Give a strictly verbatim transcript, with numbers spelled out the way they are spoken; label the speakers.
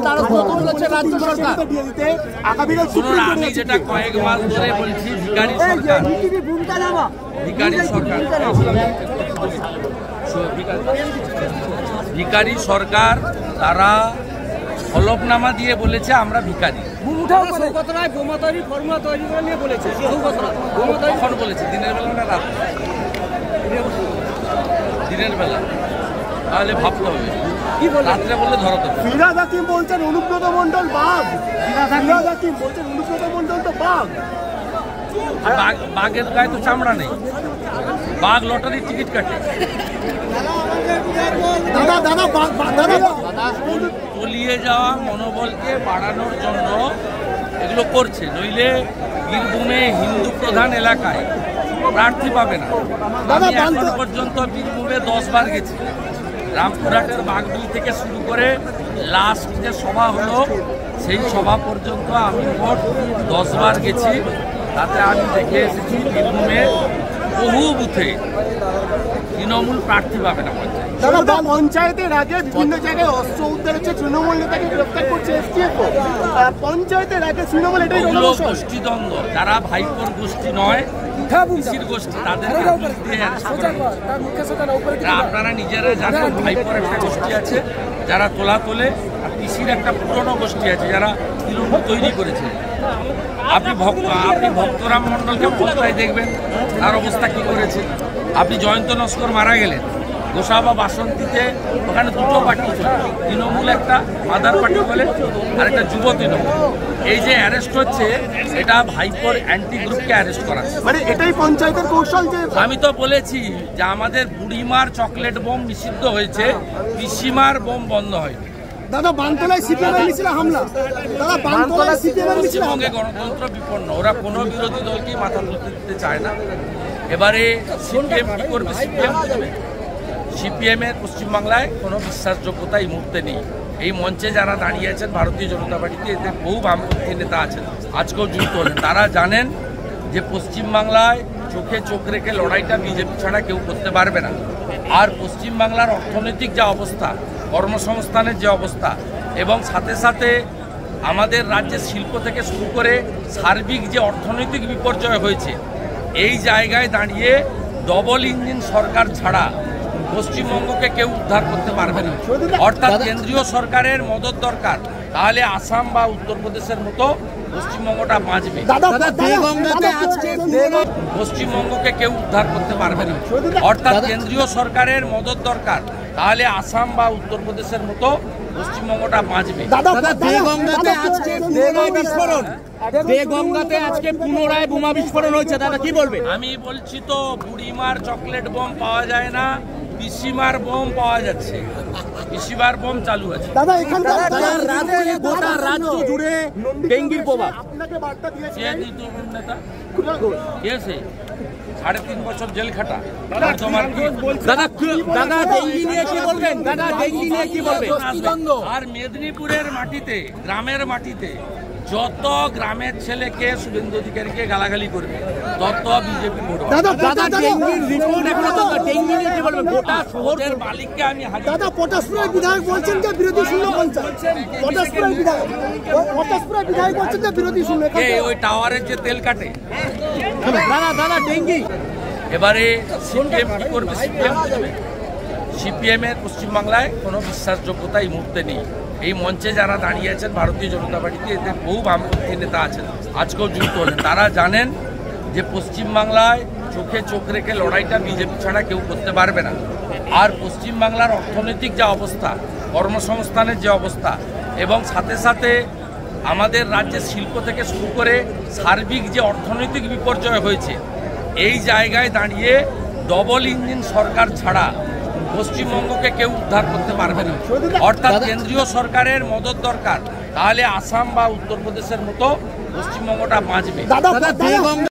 Speaker 1: আমি যেটা কয়েক মাস ধরে বলছি, ভিখারি সরকার ভিখারি সরকার ভিখারি সরকার তারা হলফনামা দিয়ে বলেছে আমরা ভিখারি। কখন বলেছে? দিনের বেলা না রাত? দিনের বেলা। তাহলে ভাবতে হবে, রাত্রে বললে ধরাতে হবে।
Speaker 2: ফিরহাদ হাকিম বলছেন অনুব্রত মণ্ডল বাঘ। ফিরহাদ হাকিম বলছেন অনুব্রত মণ্ডল তো বাঘ।
Speaker 1: বাঘের গায়ে তো চামড়া নেই, বাঘ লটারির টিকিট কাটে।
Speaker 2: দাদা দাদা
Speaker 1: তলিয়ে যাওয়া মনোবলকে বাড়ানোর জন্য এগুলো করছে, নইলে বীরভূমে হিন্দু প্রধান এলাকায় প্রার্থী পাবে না। আমি এখন পর্যন্ত বীরভূমে দশ বার গেছি। রামপুরহাটের বাগবিল থেকে শুরু করে লাস্ট যে সভা হলো সেই সভা পর্যন্ত আমি মোট দশ বার গেছি। তাতে আমি দেখে এসেছি বীরভূমে বহু বুথে তৃণমূল প্রার্থী পাবে না।
Speaker 2: দাদা পঞ্চায়েতের আগে বিভিন্ন জায়গায় অস্ত্র উদ্ধার হচ্ছে, তৃণমূল নেতাকে গ্রেফতার করছে এসটিএফ। পঞ্চায়েতের আগে তৃণমূল এটাই
Speaker 1: গোষ্ঠীদ্বন্দ্ব, যারা ভাইপোর গোষ্ঠী নয় পিসির গোষ্ঠী, তাদের আপনারা নিজেরা জানেন ভাইপোর একটা গোষ্ঠী আছে যারা তোলা তোলে, আর পিসির একটা পুরনো গোষ্ঠী আছে যারা তৃণমূল তৈরি করেছে। আপনি ভক্ত আপনি ভক্তরাম মণ্ডলকে কোথায় দেখবেন তার অবস্থা কি করেছে? আপনি জয়ন্ত নস্কর মারা গেলেন গোসাবা বাসন্তীতে, ওখানে দুটো পার্টি ছিল, তৃণমূল একটা মাদার পার্টি বলে আর একটা যুব তৃণমূল। এই যে অ্যারেস্ট হচ্ছে এটা ভাইপোর অ্যান্টি গ্রুপকে অ্যারেস্ট করা,
Speaker 2: মানে এটাই পঞ্চায়েতের কৌশল। যে
Speaker 1: আমি তো বলেছি যে আমাদের বুড়িমার চকলেট বোম নিষিদ্ধ হয়েছে, পিসিমার বোম বন্ধ হয়নি।
Speaker 2: দাদা বানতলায় সিপিএমের মিছিলে হামলা। দাদা বানতলায় সিপিএমের মিছিলে
Speaker 1: পশ্চিমবঙ্গে গণতন্ত্র বিপন্ন, ওরা কোনো বিরোধী দলকেই মাথা তুলতে দিতে চায় না। এবারে সিপিএম কি করবে? সিপিএম বুঝবে। সিপিএমের পশ্চিমবাংলায় কোনো বিশ্বাসযোগ্যতা এই মুহূর্তে নেই। এই মঞ্চে যারা দাঁড়িয়ে আছেন ভারতীয় জনতা পার্টিতে, এতে বহু বামপন্থী নেতা আছেন, আজকেও যুক্ত হলেন। তারা জানেন যে পশ্চিমবাংলায় চোখে চোখ রেখে লড়াইটা বিজেপি ছাড়া কেউ করতে পারবে না। আর পশ্চিমবাংলার অর্থনৈতিক যে অবস্থা, কর্মসংস্থানের যে অবস্থা, এবং সাথে সাথে আমাদের রাজ্যের শিল্প থেকে শুরু করে সার্বিক যে অর্থনৈতিক বিপর্যয় হয়েছে, এই জায়গায় দাঁড়িয়ে ডবল ইঞ্জিন সরকার ছাড়া পশ্চিমবঙ্গকে কেউ উদ্ধার করতে পারবে না। অর্থাৎ কেন্দ্রীয় সরকারের মদত দরকার, তাহলে আসাম বা উত্তরপ্রদেশের মতো পশ্চিমবঙ্গটা বাঁচবে। পশ্চিমবঙ্গকে কেউ উদ্ধার করতে পারবে না। অর্থাৎ কেন্দ্রীয় সরকারের মদত দরকার, তাহলে আসাম বা উত্তরপ্রদেশের মতো পশ্চিমবঙ্গটা বাঁচবে।
Speaker 3: দেগঙ্গাতে আজকে পুনরায় বোমা বিস্ফোরণ হয়েছে, দাদা কি বলবেন?
Speaker 1: আমি বলছি তো, বুড়িমার চকলেট বোম পাওয়া যায় না, পিসিমার বোম পাওয়া যাচ্ছে, পিসিমার বোম চালু আছে।
Speaker 2: দাদা এখানকার
Speaker 3: গোটা রাজ্য জুড়ে ডেঙ্গির প্রভাব।
Speaker 1: নেতা সাড়ে তিন বছর জেল খাটা, তোমার
Speaker 3: দাদা দাদা ডেঙ্গি নিয়ে কি বলবেন? দাদা ডেঙ্গি নিয়ে কি বলবেন?
Speaker 1: আর মেদিনীপুরের মাটিতে, গ্রামের মাটিতে যত গ্রামের ছেলেকে শুভেন্দু অধিকারীকে গালাগালি করবে তত বিজেপি ভোট।
Speaker 2: দাদা ডেঙ্গির রিপোর্ট
Speaker 3: ডেঙ্গি নিয়ে কি বলবেন? গোটা
Speaker 1: শহরের মালিককে আমি
Speaker 2: দাদা পটাশপুরের বিধায়ক বলছেন যে বিরোধী শূন্য পঞ্চায়েত। পটাশপুরের বিধায়ক পটাশপুরের বিধায়ক বলছেন যে বিরোধী শূন্য।
Speaker 1: ওই টাওয়ারের যে তেল কাটে।
Speaker 3: দাদা দাদা ডেঙ্গি
Speaker 1: এবারে সিপিএম কি করবে? সিপিএম বুঝবে। সিপিএমের পশ্চিমবাংলায় কোনো বিশ্বাসযোগ্যতা এই মুহূর্তে নেই। এই মঞ্চে যারা দাঁড়িয়ে আছেন ভারতীয় জনতা পার্টিতে, এতে বহু বামপন্থী নেতা আছেন, আজকেও যুক্ত হলেন। তারা জানেন যে পশ্চিমবাংলায় চোখে চোখ রেখে লড়াইটা বিজেপি ছাড়া কেউ করতে পারবে না। আর পশ্চিমবাংলার অর্থনৈতিক যে অবস্থা, কর্মসংস্থানের যে অবস্থা, এবং সাথে সাথে আমাদের রাজ্যের শিল্প থেকে শুরু করে সার্বিক যে অর্থনৈতিক বিপর্যয় হয়েছে, এই জায়গায় দাঁড়িয়ে ডবল ইঞ্জিন সরকার ছাড়া পশ্চিমবঙ্গকে কেউ উদ্ধার করতে পারবে না। অর্থাৎ কেন্দ্রীয় সরকারের মদত দরকার, তাহলে আসাম বা উত্তরপ্রদেশের মতো পশ্চিমবঙ্গটা বাঁচবে।